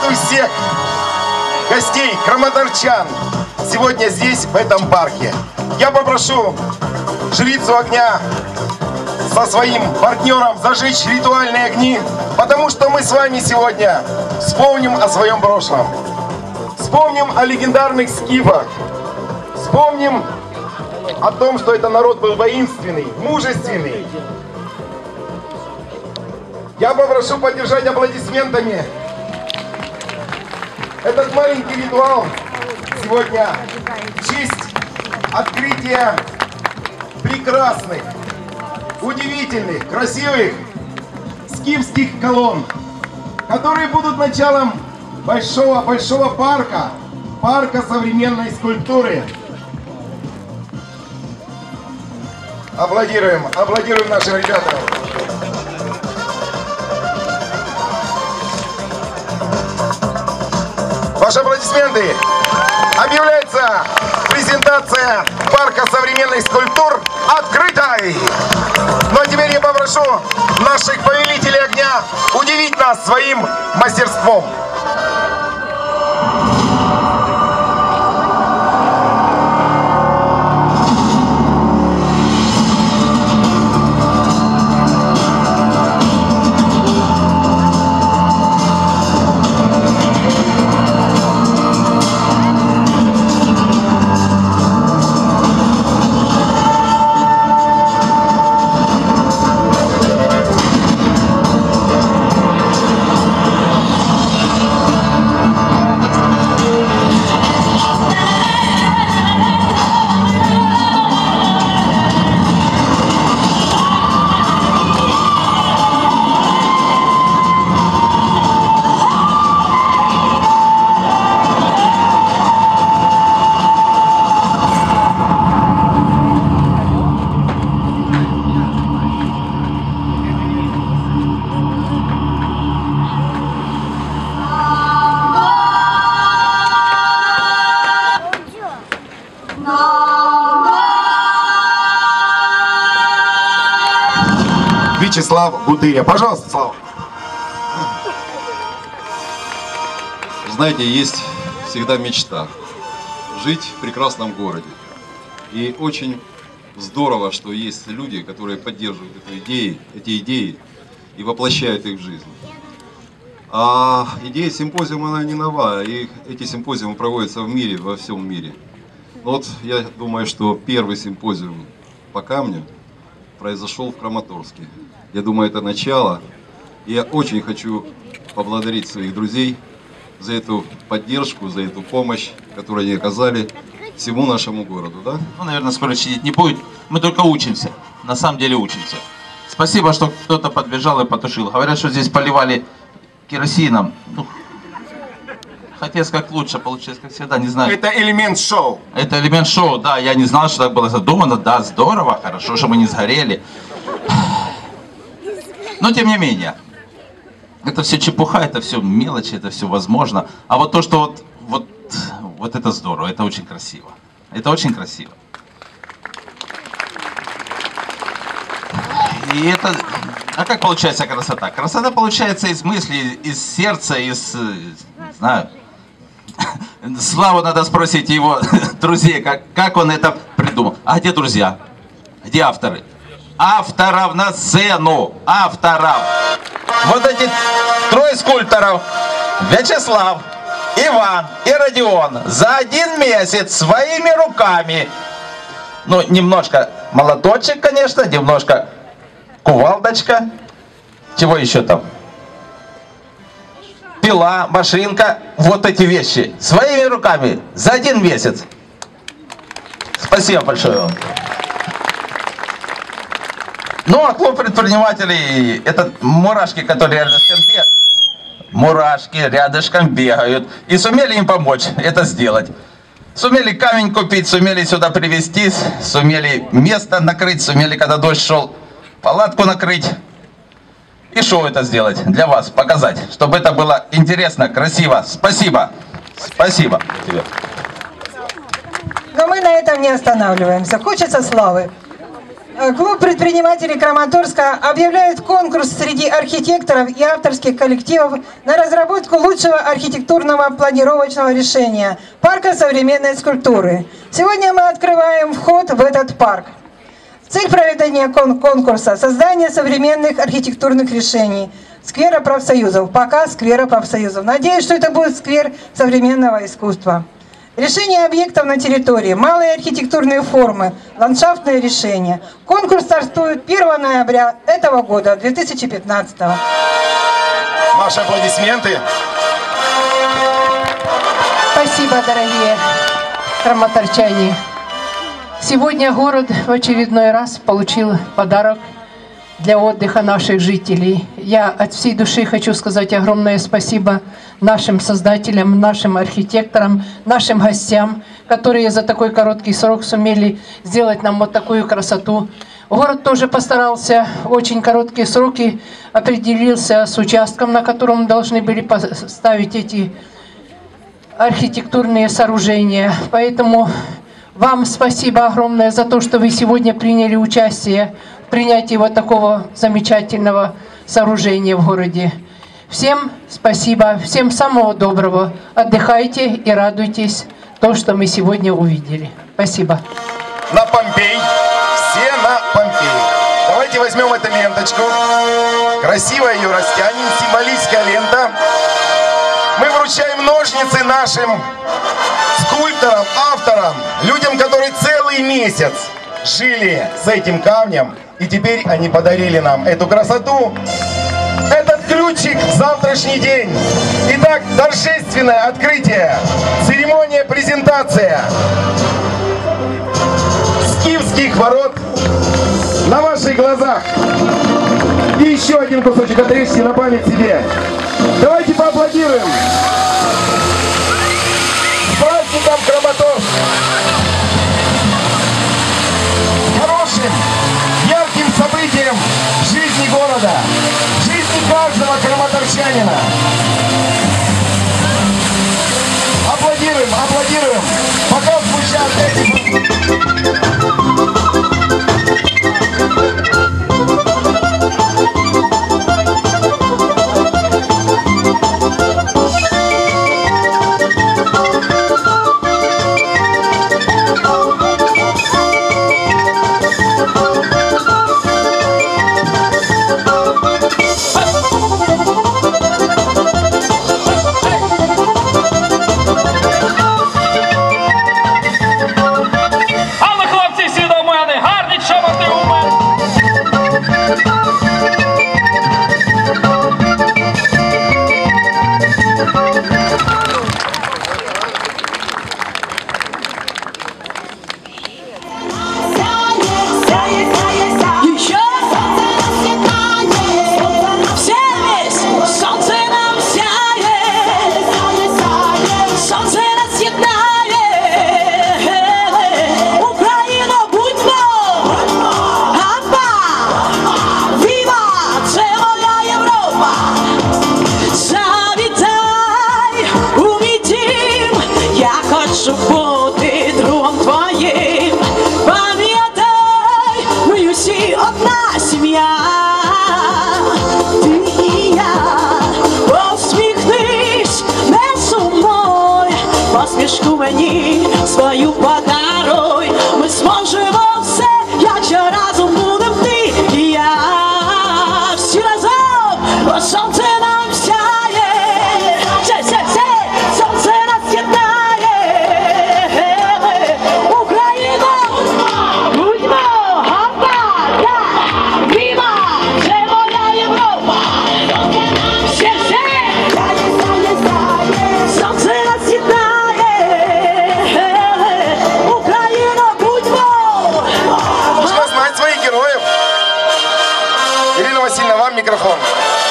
приветствую всех гостей, краматорчан, сегодня здесь, в этом парке. Я попрошу жрицу огня со своим партнером зажечь ритуальные огни, потому что мы с вами сегодня вспомним о своем прошлом. Вспомним о легендарных скифах. Вспомним о том, что этот народ был воинственный, мужественный. Я попрошу поддержать аплодисментами этот маленький ритуал сегодня в честь открытия прекрасных, удивительных, красивых скифских колонн, которые будут началом большого парка современной скульптуры. Аплодируем нашим ребятам. Ваши аплодисменты. Объявляется презентация парка современных скульптур открытой. Ну а теперь я попрошу наших повелителей огня удивить нас своим мастерством. Вячеслав Гудыря. Пожалуйста, Слава. Знаете, есть всегда мечта жить в прекрасном городе. И очень здорово, что есть люди, которые поддерживают эти идеи и воплощают их в жизнь. А идея симпозиума, она не новая, и эти симпозиумы проводятся в мире, во всем мире. Но вот я думаю, что первый симпозиум по камню произошел в Краматорске. Я думаю, это начало. И я очень хочу поблагодарить своих друзей за эту поддержку, за эту помощь, которую они оказали всему нашему городу. Да? Ну, наверное, скоро чинить не будет. Мы только учимся. На самом деле учимся. Спасибо, что кто-то подбежал и потушил. Говорят, что здесь поливали керосином. Ну, хотел как лучше, получилось как всегда, не знаю. Это элемент шоу. Это элемент шоу, да. Я не знал, что так было задумано. Да, здорово, хорошо, что мы не сгорели. Но тем не менее, это все чепуха, это все мелочи, это все возможно. А вот то, что вот это здорово, это очень красиво. Это очень красиво. И это... А как получается красота? Красота получается из мысли, из сердца, из... Не знаю. Славу надо спросить его друзей, как он это придумал. А где друзья? Где авторы? Авторов на сцену! Авторов! Вот эти трое скульпторов, Вячеслав, Иван и Родион, за 1 месяц своими руками, ну, немножко молоточек, конечно, немножко кувалдочка, чего еще там? Пила, машинка, вот эти вещи, своими руками, за 1 месяц. Спасибо большое вам. Ну, а клуб предпринимателей, это мурашки, которые рядышком бегают. И сумели им помочь это сделать. Сумели камень купить, сумели сюда привезти, сумели место накрыть, сумели, когда дождь шел, палатку накрыть. И шоу это сделать для вас, показать, чтобы это было интересно, красиво. Спасибо. Спасибо тебе. Но мы на этом не останавливаемся. Хочется славы. Клуб предпринимателей Краматорска объявляет конкурс среди архитекторов и авторских коллективов на разработку лучшего архитектурного планировочного решения – парка современной скульптуры. Сегодня мы открываем вход в этот парк. Цель проведения конкурса – создание современных архитектурных решений сквера профсоюзов, пока сквера профсоюзов. Надеюсь, что это будет сквер современного искусства. Решение объектов на территории, малые архитектурные формы, ландшафтные решения. Конкурс стартует 1 ноября этого года, 2015. Ваши аплодисменты. Спасибо, дорогие краматорчане. Сегодня город в очередной раз получил подарок для отдыха наших жителей. Я от всей души хочу сказать огромное спасибо нашим создателям, нашим архитекторам, нашим гостям, которые за такой короткий срок сумели сделать нам вот такую красоту. Город тоже постарался, в очень короткие сроки определился с участком, на котором должны были поставить эти архитектурные сооружения. Поэтому вам спасибо огромное за то, что вы сегодня приняли участие в принятии вот такого замечательного сооружения в городе. Всем спасибо, всем самого доброго. Отдыхайте и радуйтесь то, что мы сегодня увидели. Спасибо. На Помпей. Все на Помпей. Давайте возьмем эту ленточку. Красиво ее растянем. Символическая лента. Мы вручаем ножницы нашим скульпторам, авторам, людям, которые целый месяц жили с этим камнем, и теперь они подарили нам эту красоту, этот ключик в завтрашний день. Итак, торжественное открытие, церемония, презентация Скифских ворот на ваших глазах. И еще один кусочек отрежьте на память себе. Давайте поаплодируем. С праздником Краматорск! Хорошим, ярким событием в жизни города, в жизни каждого краматорчанина. Аплодируем, аплодируем, пока звучат эти... Свою подаруй, ми зможемо все, якщо разом будем ти і я. Всі разом, бо сонце нам сяє, сонце нас єднає. Україно, будьмо, гапа, віва, це моя Європа. Сонце нас єднає. Микрофон.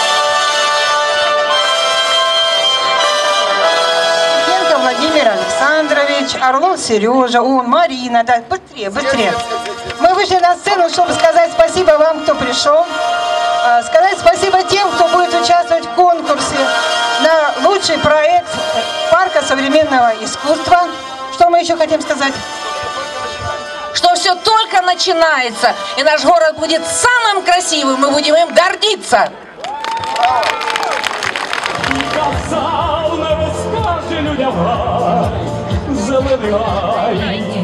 Ленко Владимир Александрович, Орлов Сережа, Марина. Да, быстрее, быстрее. Мы вышли на сцену, чтобы сказать спасибо вам, кто пришел. Сказать спасибо тем, кто будет участвовать в конкурсе на лучший проект парка современного искусства. Что мы еще хотим сказать? что все только начинается, и наш город будет самым красивым, мы будем им гордиться. Казав, не розкаже людям, зелений гай.